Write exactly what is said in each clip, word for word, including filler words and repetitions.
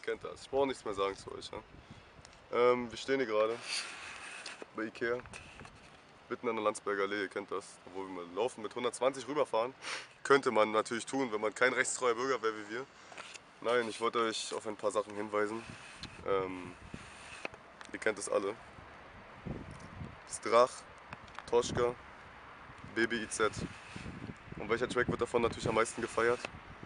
kennt das. Ich brauche nichts mehr sagen zu euch. Ja? Ähm, wir stehen hier gerade bei Ikea, mitten an der Landsberger Allee, ihr kennt das, wo wir laufen mit hundertzwanzig rüberfahren. Könnte man natürlich tun, wenn man kein rechtstreuer Bürger wäre wie wir. Nein, ich wollte euch auf ein paar Sachen hinweisen. Ähm, ihr kennt es alle. Strach, Toschka, Baby I Z. Und welcher Track wird davon natürlich am meisten gefeiert?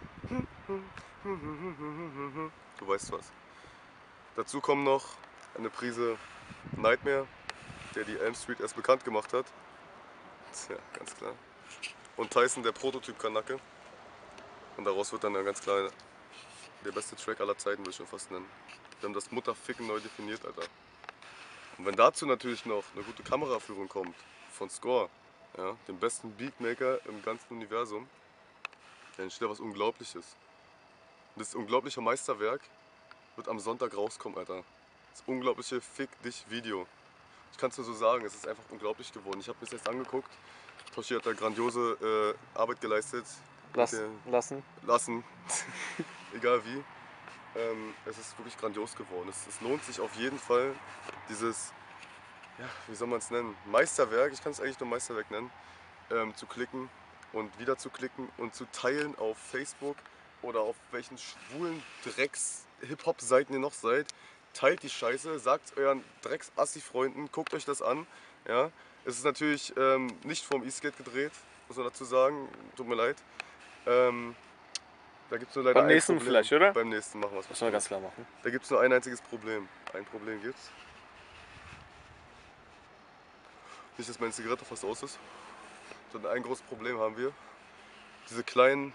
Du weißt was. Dazu kommen noch eine Prise Nightmare, der die Elm Street erst bekannt gemacht hat. Tja, ganz klar. Und Tyson, der Prototyp-Kanacke. Und daraus wird dann ganz klar der beste Track aller Zeiten, würde ich schon fast nennen. Wir haben das Mutterficken neu definiert, Alter. Und wenn dazu natürlich noch eine gute Kameraführung kommt von Score, ja, dem besten Beatmaker im ganzen Universum, dann entsteht da was Unglaubliches. Und das unglaubliche Meisterwerk wird am Sonntag rauskommen, Alter. Das unglaubliche Fick dich Video. Ich kann es nur so sagen, es ist einfach unglaublich geworden. Ich habe mir das jetzt angeguckt. Toshi hat da grandiose äh, Arbeit geleistet. Lass, der, lassen. Lassen. Egal wie. Ähm, es ist wirklich grandios geworden. Es, es lohnt sich auf jeden Fall, dieses, ja, wie soll man es nennen, Meisterwerk, ich kann es eigentlich nur Meisterwerk nennen, ähm, zu klicken und wieder zu klicken und zu teilen auf Facebook oder auf welchen schwulen Drecks-Hip-Hop-Seiten ihr noch seid. Teilt die Scheiße, sagt euren Drecks-Assi-Freunden, guckt euch das an. Ja? Es ist natürlich ähm, nicht vom E-Skate gedreht, muss man dazu sagen, tut mir leid. Ähm, Da gibt's nur leider Beim ein nächsten Problem. vielleicht, oder? Beim nächsten machen wir es. Muss man ganz klar machen. Da gibt es nur ein einziges Problem. Ein Problem gibt's. Nicht, dass meine Zigarette fast aus ist. Sondern ein großes Problem haben wir. Diese kleinen,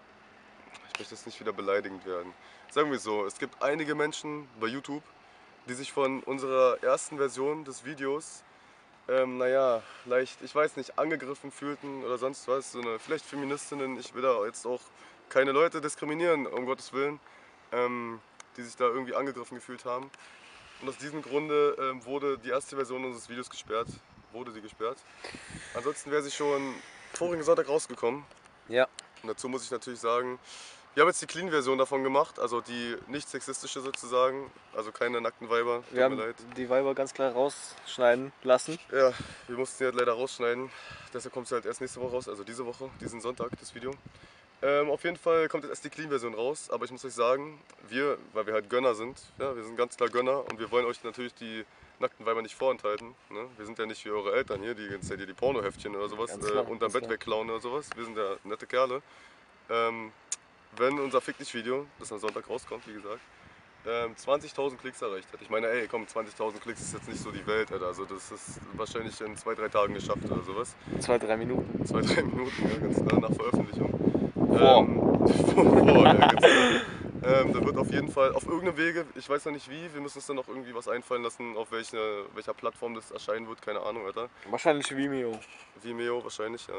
ich möchte jetzt nicht wieder beleidigend werden. Sagen wir so, es gibt einige Menschen bei YouTube, die sich von unserer ersten Version des Videos, ähm, naja, leicht, ich weiß nicht, angegriffen fühlten oder sonst was. So eine, vielleicht Feministinnen, ich will da jetzt auch keine Leute diskriminieren, um Gottes Willen, ähm, die sich da irgendwie angegriffen gefühlt haben. Und aus diesem Grunde ähm, wurde die erste Version unseres Videos gesperrt. Wurde sie gesperrt. Ansonsten wäre sie schon vorigen Sonntag rausgekommen. Ja. Und dazu muss ich natürlich sagen, wir haben jetzt die Clean-Version davon gemacht, also die nicht sexistische sozusagen, also keine nackten Weiber, tut Wir mir haben leid. die Weiber ganz klar rausschneiden lassen. Ja, wir mussten sie halt leider rausschneiden, deshalb kommt sie halt erst nächste Woche raus, also diese Woche, diesen Sonntag, das Video. Ähm, auf jeden Fall kommt jetzt erst die Clean-Version raus, aber ich muss euch sagen, wir, weil wir halt Gönner sind, ja, wir sind ganz klar Gönner und wir wollen euch natürlich die nackten Weiber nicht vorenthalten. Ne? Wir sind ja nicht wie eure Eltern hier, die ganze Zeit hier die Pornoheftchen oder sowas Ganz äh, klar, unterm ganz Bett klar. wegklauen oder sowas. Wir sind ja nette Kerle. Ähm, wenn unser Fick dich Video, das am Sonntag rauskommt, wie gesagt, ähm, zwanzigtausend Klicks erreicht hat. Ich meine, ey, komm, zwanzigtausend Klicks ist jetzt nicht so die Welt, Alter. Also das ist wahrscheinlich in zwei, drei Tagen geschafft oder sowas. Zwei, drei Minuten. Zwei, drei Minuten, ja, ganz klar, nach Veröffentlichung. Vor. Ähm, vor, vor ja, ganz klar. Ähm, da wird auf jeden Fall, auf irgendeinem Wege, ich weiß noch nicht wie, wir müssen uns dann noch irgendwie was einfallen lassen, auf welche, welcher Plattform das erscheinen wird, keine Ahnung, Alter. Wahrscheinlich Vimeo. Vimeo wahrscheinlich, ja.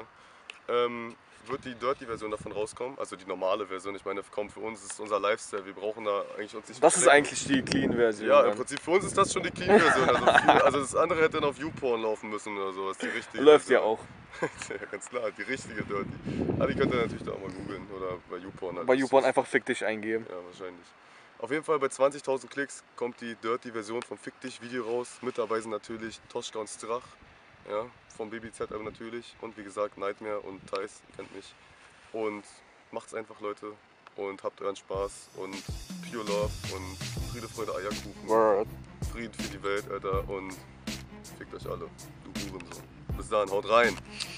Ähm, wird die Dirty-Version davon rauskommen, also die normale Version. Ich meine, komm, für uns ist unser Lifestyle, wir brauchen da eigentlich uns nicht Das ist verstecken. eigentlich die Clean-Version. Ja, im dann. Prinzip für uns ist das schon die Clean-Version. Also, viel, also das andere hätte dann auf YouPorn laufen müssen oder sowas, die richtige. Läuft ja Version. auch. Ja, ganz klar, die richtige Dirty. Aber die könnt ihr natürlich da auch mal googeln oder bei YouPorn. Halt. Bei YouPorn einfach Fick dich eingeben. Ja, wahrscheinlich. Auf jeden Fall bei zwanzigtausend Klicks kommt die Dirty-Version vom Fick dich Video raus. Mit dabei sind natürlich Toschka und Strach, ja, vom Baby Z aber natürlich. Und wie gesagt Nightmare und Thais, ihr kennt mich. Und macht's einfach, Leute. Und habt euren Spaß und Pure Love und Friede, Freude, Eierkuchen. Word. Frieden für die Welt, Alter. Und fickt euch alle, du Hurensohn. Bis dann, haut rein.